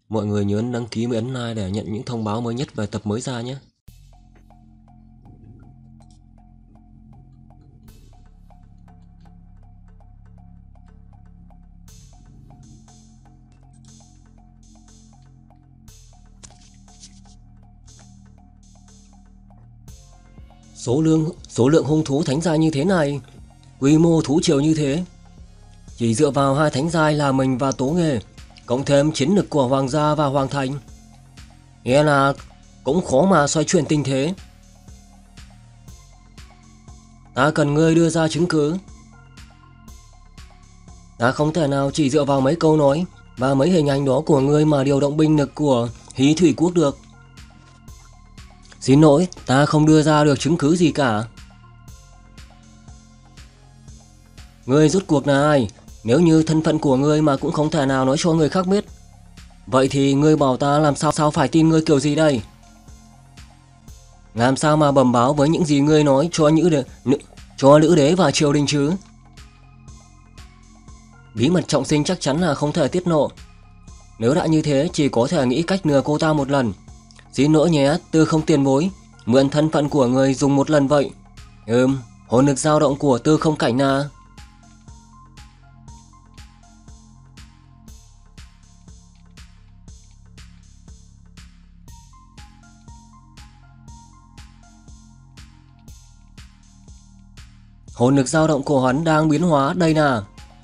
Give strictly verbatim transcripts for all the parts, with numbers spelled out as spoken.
Mọi người nhớ đăng ký và ấn like để nhận những thông báo mới nhất về tập mới ra nhé. Số lượng số lượng hung thú thánh giai như thế này, quy mô thú triều như thế, chỉ dựa vào hai thánh giai là mình và Tố Nghề, cộng thêm chiến lực của Hoàng gia và Hoàng thành, nghĩa là cũng khó mà xoay chuyển tình thế. Ta cần ngươi đưa ra chứng cứ. Ta không thể nào chỉ dựa vào mấy câu nói và mấy hình ảnh đó của ngươi mà điều động binh lực của Hí Thủy Quốc được. Xin lỗi, ta không đưa ra được chứng cứ gì cả. Ngươi rốt cuộc là ai? Nếu như thân phận của ngươi mà cũng không thể nào nói cho người khác biết, vậy thì ngươi bảo ta làm sao sao phải tin ngươi kiểu gì đây? Làm sao mà bẩm báo với những gì ngươi nói cho những đế, nữ, cho nữ đế và triều đình chứ? Bí mật trọng sinh chắc chắn là không thể tiết lộ. Nếu đã như thế, chỉ có thể nghĩ cách lừa cô ta một lần. Xin lỗi nhé, Tư Không tiền bối, mượn thân phận của người dùng một lần vậy. Ừm, hồn lực dao động của Tư Không cảnh à? Hồn lực dao động của hắn đang biến hóa đây nè.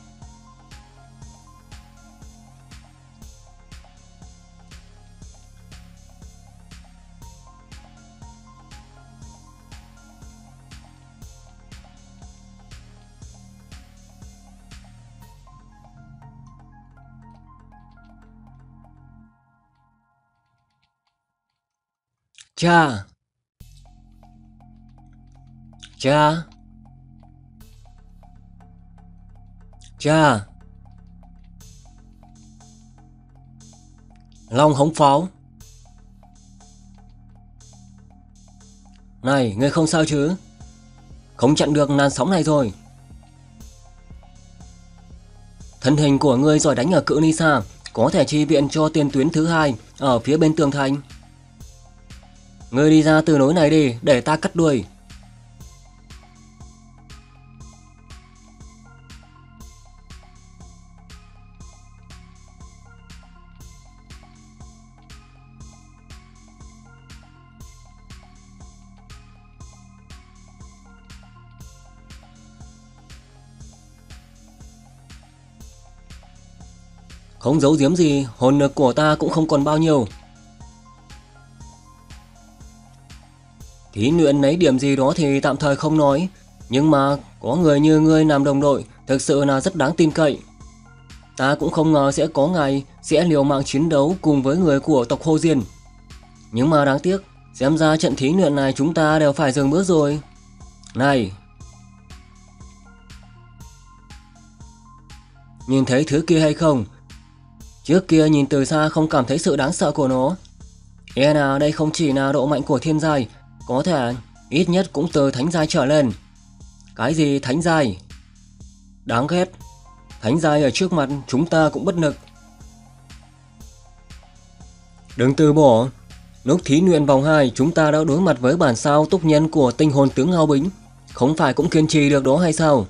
Cha! Cha! Cha! Long hống pháo! Này, ngươi không sao chứ? Không chặn được làn sóng này rồi. Thân hình của ngươi giỏi đánh ở cự ly xa, có thể chi viện cho tiền tuyến thứ hai ở phía bên tường thành. Ngươi đi ra từ nối này đi, để ta cắt đuôi. Không giấu giếm gì, hồn lực của ta cũng không còn bao nhiêu. Thí luyện lấy điểm gì đó thì tạm thời không nói, nhưng mà có người như ngươi làm đồng đội thực sự là rất đáng tin cậy. Ta cũng không ngờ sẽ có ngày sẽ liều mạng chiến đấu cùng với người của tộc Hồ Diên. Nhưng mà đáng tiếc, xem ra trận thí luyện này chúng ta đều phải dừng bước rồi. Này! Nhìn thấy thứ kia hay không? Trước kia nhìn từ xa không cảm thấy sự đáng sợ của nó. E nào đây không chỉ là độ mạnh của thiên giai, có thể ít nhất cũng từ thánh giai trở lên. Cái gì thánh giai? Đáng ghét. Thánh giai ở trước mặt chúng ta cũng bất lực. Đừng từ bỏ. Lúc thí luyện vòng hai chúng ta đã đối mặt với bản sao túc nhân của tinh hồn tướng Ngao Bính, không phải cũng kiên trì được đó hay sao?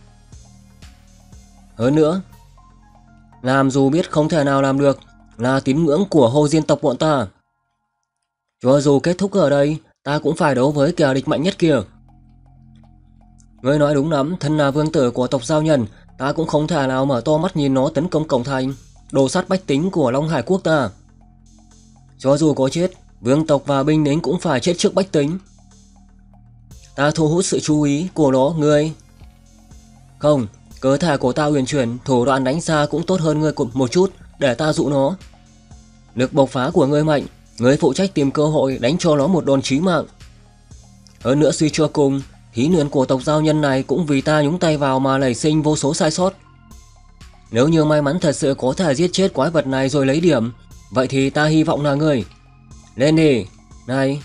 Hơn nữa, làm dù biết không thể nào làm được, là tín ngưỡng của Hồ Diên tộc bọn ta. Cho dù kết thúc ở đây, ta cũng phải đấu với kẻ địch mạnh nhất kia. Ngươi nói đúng lắm, thân là vương tử của tộc Giao Nhân, ta cũng không thể nào mở to mắt nhìn nó tấn công cổng thành, đồ sát bách tính của Long Hải quốc ta. Cho dù có chết, vương tộc và binh lính cũng phải chết trước bách tính. Ta thu hút sự chú ý của nó, ngươi. Không, cơ thể của ta uyển chuyển, thủ đoạn đánh xa cũng tốt hơn ngươi một chút, để ta dụ nó. Lực bộc phá của ngươi mạnh, ngươi phụ trách tìm cơ hội đánh cho nó một đòn chí mạng. Hơn nữa suy cho cùng, thí luyện của tộc Giao Nhân này cũng vì ta nhúng tay vào mà nảy sinh vô số sai sót. Nếu như may mắn thật sự có thể giết chết quái vật này rồi lấy điểm, vậy thì ta hy vọng là ngươi. Lên đi, này.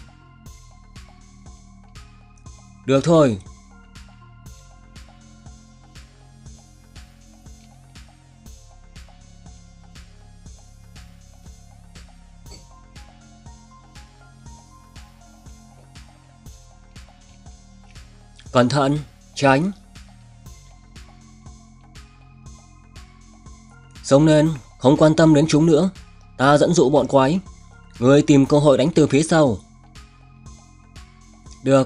Được thôi. Cẩn thận, tránh. Xông lên, không quan tâm đến chúng nữa. Ta dẫn dụ bọn quái. Ngươi tìm cơ hội đánh từ phía sau. Được.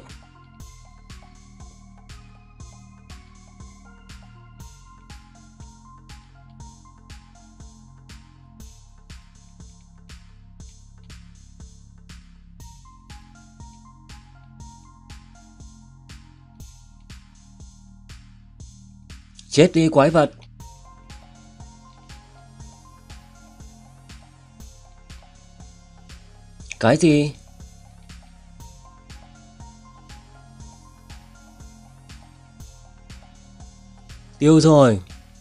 Chết đi quái vật. Cái gì? Tiêu rồi.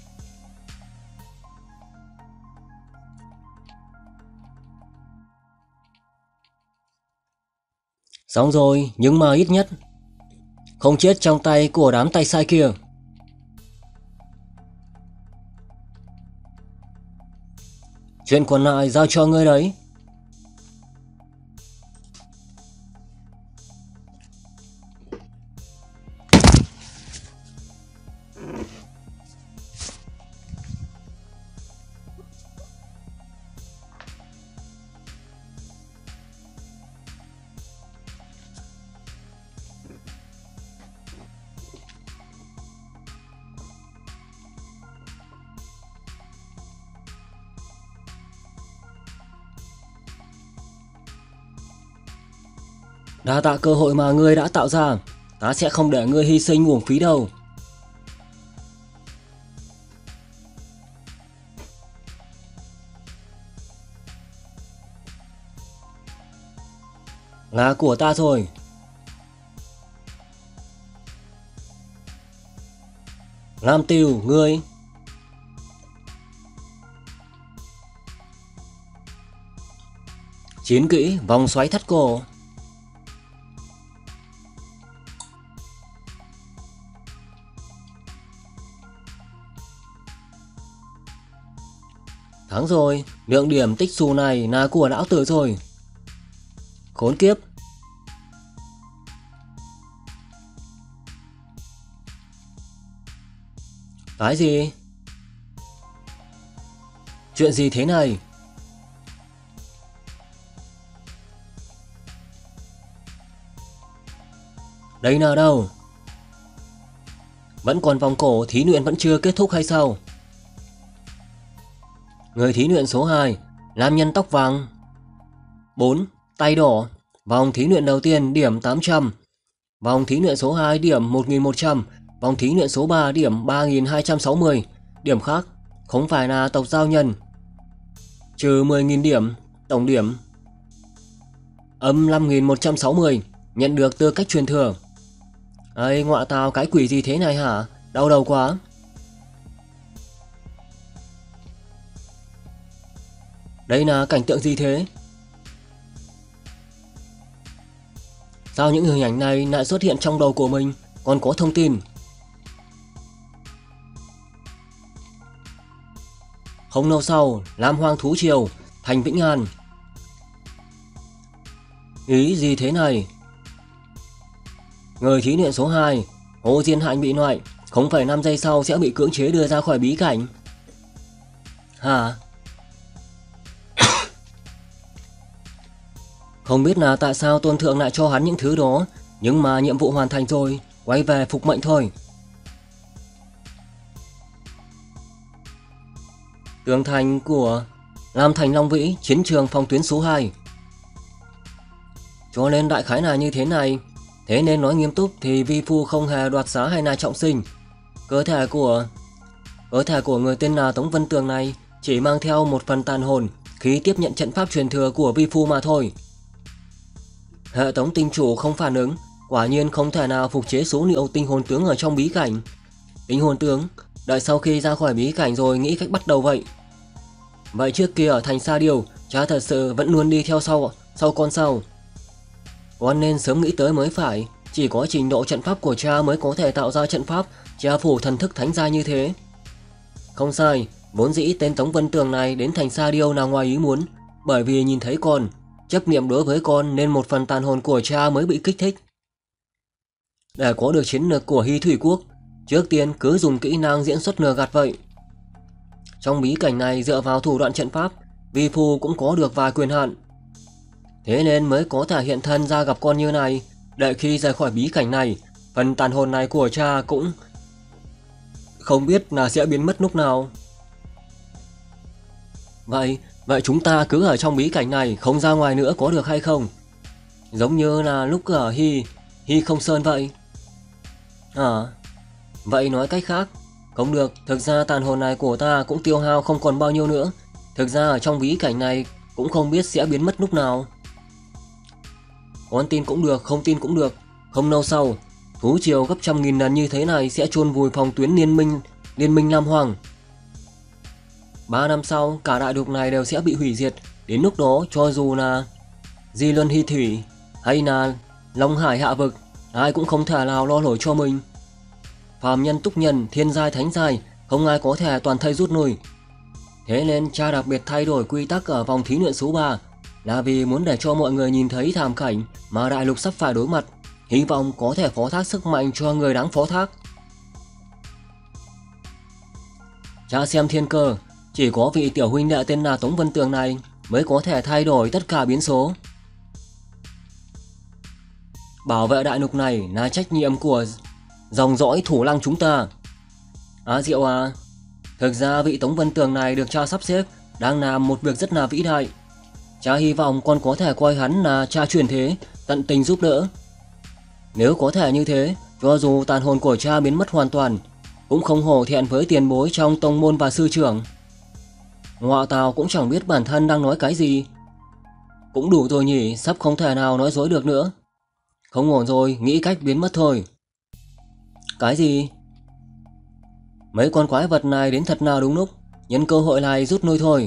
Xong rồi, nhưng mà ít nhất không chết trong tay của đám tay sai kia. Chuyện còn lại giao cho ngươi đấy. Đa tạ cơ hội mà ngươi đã tạo ra. Ta sẽ không để ngươi hy sinh uổng phí đâu. Là của ta rồi. Lam Tiêu, ngươi. Chiến kỹ vòng xoáy thắt cổ. Thắng rồi, lượng điểm tích xù này là của lão tử rồi. Khốn kiếp. Cái gì? Chuyện gì thế này? Đây là đâu? Vẫn còn vòng cổ thí luyện vẫn chưa kết thúc hay sao? Người thí luyện số hai, nam nhân tóc vàng. bốn. Tay đỏ. Vòng thí luyện đầu tiên điểm tám trăm. Vòng thí luyện số hai điểm một nghìn một trăm. Vòng thí luyện số ba điểm ba nghìn hai trăm sáu mươi. Điểm khác, không phải là tộc giao nhân. Trừ mười nghìn điểm, tổng điểm âm năm nghìn một trăm sáu mươi. Nhận được tư cách truyền thừa. Ây, ngọa tào, cái quỷ gì thế này hả? Đau đầu quá. Đây là cảnh tượng gì thế? Sao những hình ảnh này lại xuất hiện trong đầu của mình? Còn có thông tin. Không lâu sau, Lam Hoang Thú Triều, thành Vĩnh An. Ý gì thế này? Người thí luyện số hai, Hồ Diên Hạnh bị loại, không phải năm giây sau sẽ bị cưỡng chế đưa ra khỏi bí cảnh. Hả? Không biết là tại sao tôn thượng lại cho hắn những thứ đó, nhưng mà nhiệm vụ hoàn thành rồi, quay về phục mệnh thôi. Tường thành của Lam Thành Long Vĩ, chiến trường phòng tuyến số hai. Cho nên đại khái là như thế này. Thế nên nói nghiêm túc thì vi phu không hề đoạt xá hay là trọng sinh. Cơ thể của Cơ thể của người tên là Tống Vân Tường này chỉ mang theo một phần tàn hồn khi tiếp nhận trận pháp truyền thừa của vi phu mà thôi. Hệ thống tinh chủ không phản ứng, quả nhiên không thể nào phục chế số liệu tinh hồn tướng ở trong bí cảnh. Tinh hồn tướng, đợi sau khi ra khỏi bí cảnh rồi nghĩ cách bắt đầu vậy. Vậy trước kia ở thành Sa Điêu, cha thật sự vẫn luôn đi theo sau sau con sau. Con nên sớm nghĩ tới mới phải, chỉ có trình độ trận pháp của cha mới có thể tạo ra trận pháp che phủ thần thức thánh gia như thế. Không sai, vốn dĩ tên Tống Vân Tường này đến thành Sa Điêu là ngoài ý muốn, bởi vì nhìn thấy con, chấp niệm đối với con nên một phần tàn hồn của cha mới bị kích thích. Để có được chiến lược của Hy Thủy Quốc, trước tiên cứ dùng kỹ năng diễn xuất lừa gạt vậy. Trong bí cảnh này dựa vào thủ đoạn trận pháp, vi phu cũng có được vài quyền hạn. Thế nên mới có thể hiện thân ra gặp con như này. Đợi khi rời khỏi bí cảnh này, phần tàn hồn này của cha cũng không biết là sẽ biến mất lúc nào. Vậy, vậy chúng ta cứ ở trong bí cảnh này, không ra ngoài nữa có được hay không? Giống như là lúc ở Hy, Hy Không Sơn vậy. À, vậy nói cách khác, không được, thực ra tàn hồn này của ta cũng tiêu hao không còn bao nhiêu nữa. Thực ra ở trong bí cảnh này cũng không biết sẽ biến mất lúc nào. Con tin cũng được, không tin cũng được. Không lâu sau, thú triều gấp trăm nghìn lần như thế này sẽ chôn vùi phòng tuyến liên minh Liên minh Lam Hoàng. Ba năm sau, cả đại lục này đều sẽ bị hủy diệt. Đến lúc đó, cho dù là Di Luân Hy Thủy hay là Long Hải Hạ Vực, ai cũng không thể nào lo nổi cho mình. Phàm nhân túc nhân, thiên giai thánh giai, không ai có thể toàn thây rút lui. Thế nên cha đặc biệt thay đổi quy tắc ở vòng thí luyện số ba, là vì muốn để cho mọi người nhìn thấy thảm cảnh mà đại lục sắp phải đối mặt, hy vọng có thể phó thác sức mạnh cho người đáng phó thác. Cha xem thiên cơ, chỉ có vị tiểu huynh đệ tên là Tống Vân Tường này mới có thể thay đổi tất cả biến số. Bảo vệ đại lục này là trách nhiệm của dòng dõi thủ lăng chúng ta. Á Diệu à, thực ra vị Tống Vân Tường này được cha sắp xếp đang làm một việc rất là vĩ đại. Cha hy vọng con có thể coi hắn là cha truyền thế, tận tình giúp đỡ. Nếu có thể như thế, cho dù tàn hồn của cha biến mất hoàn toàn, cũng không hổ thẹn với tiền bối trong tông môn và sư trưởng. Ngọa Tào cũng chẳng biết bản thân đang nói cái gì. Cũng đủ rồi nhỉ, sắp không thể nào nói dối được nữa. Không ổn rồi, nghĩ cách biến mất thôi. Cái gì? Mấy con quái vật này đến thật nào đúng lúc, nhân cơ hội này rút lui thôi.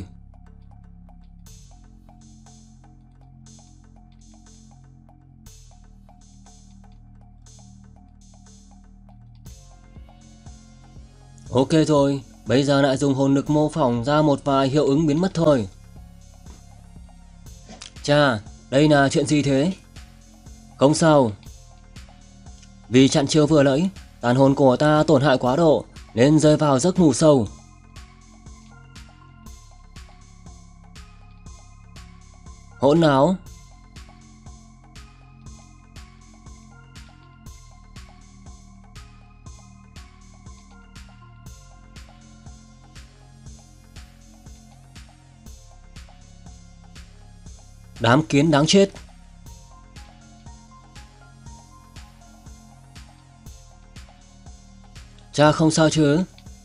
Ok rồi, bây giờ lại dùng hồn lực mô phỏng ra một vài hiệu ứng biến mất thôi. Cha, đây là chuyện gì thế? Không sao. Vì chặn chiêu vừa nãy, tàn hồn của ta tổn hại quá độ nên rơi vào giấc ngủ sâu. Hỗn áo. Đám kiến đáng chết. Cha không sao chứ?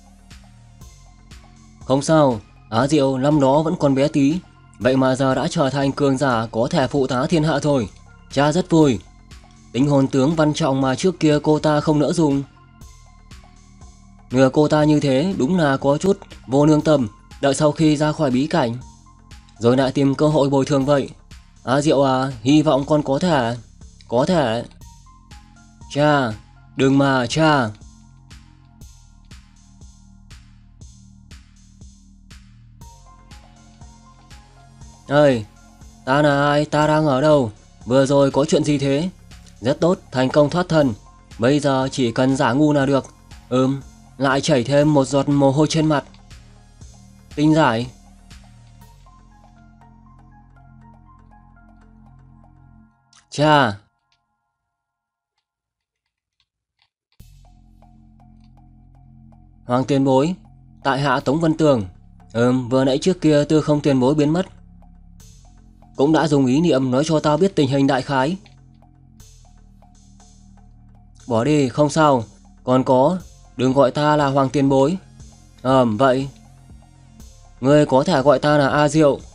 Không sao, Á Diệu năm đó vẫn còn bé tí, vậy mà giờ đã trở thành cường giả có thể phụ tá thiên hạ rồi. Cha rất vui. Tính hồn tướng văn trọng mà trước kia cô ta không nỡ dùng. Ngừa cô ta như thế đúng là có chút vô lương tâm. Đợi sau khi ra khỏi bí cảnh rồi lại tìm cơ hội bồi thường vậy. Á Diệu à, hy vọng con có thể Có thể Cha, đừng mà cha. Ơi, ta là ai, ta đang ở đâu? Vừa rồi có chuyện gì thế? Rất tốt, thành công thoát thân. Bây giờ chỉ cần giả ngu là được. Ừm, lại chảy thêm một giọt mồ hôi trên mặt. Tinh giải. Cha. Hoàng tiền bối, tại hạ Tống Vân Tường. Ừm, vừa nãy trước kia Tư Không tiền bối biến mất, cũng đã dùng ý niệm nói cho tao biết tình hình đại khái. Bỏ đi, không sao. Còn có, đừng gọi ta là Hoàng tiền bối. Ờm, vậy ngươi có thể gọi ta là A Diệu.